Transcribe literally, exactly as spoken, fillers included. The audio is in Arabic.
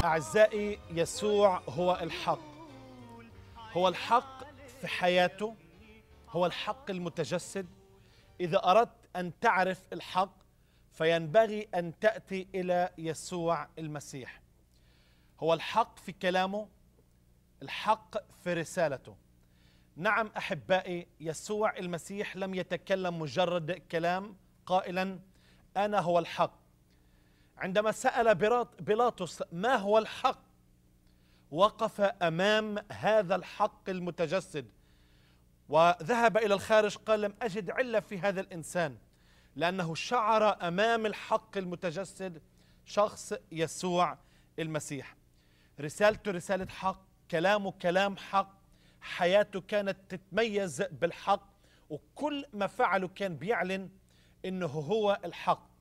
أعزائي، يسوع هو الحق. هو الحق في حياته، هو الحق المتجسد. إذا أردت أن تعرف الحق فينبغي أن تأتي إلى يسوع المسيح. هو الحق في كلامه، الحق في رسالته. نعم أحبائي، يسوع المسيح لم يتكلم مجرد كلام قائلا أنا هو الحق. عندما سأل بيلاطس ما هو الحق، وقف أمام هذا الحق المتجسد وذهب إلى الخارج، قال لم أجد علة في هذا الإنسان، لأنه شعر أمام الحق المتجسد شخص يسوع المسيح. رسالته رسالة حق، كلامه كلام حق، حياته كانت تتميز بالحق، وكل ما فعله كان بيعلن إنه هو الحق.